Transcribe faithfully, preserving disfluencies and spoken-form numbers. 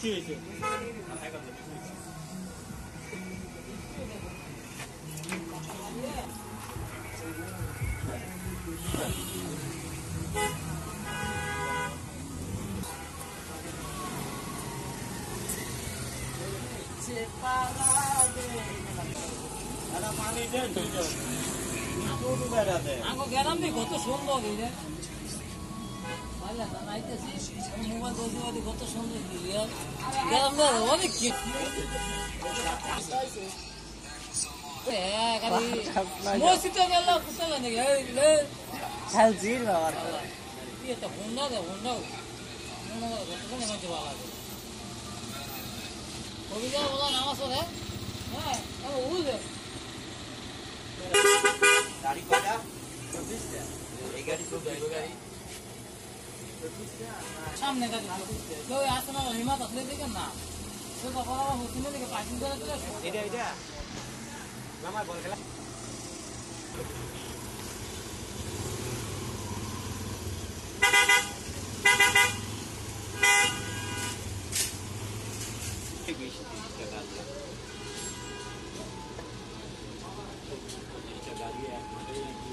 বৃষ্টি হয়েছে পানি দেন আঙ্গো গেলাম নি কত সুন্দর মোবাইল দোষী কত সুন্দর গেলাম না অনেক কি মসজিদ গেল কোথাও নাকি খেলছিস বাবার এটা হোন্ডা দে হোন্ডা মানুষ ভালো লাগে কবিতা বলা নামাজ পড়ে হ্যাঁ বুঝে গাড়ি কটা চব্বিশটা এই গাড়ি চব্বিশ গাড়ি সামনে গাড়ি কেউ আসে না হিমাত আসলে দেখেন না সে বাবা হোসিনে দিকে পার্কিং করে চলে এটা এটা মামা বল খেলা বিশ তিরিশটা গাড়ি পঁচিশটা গাড়ি এক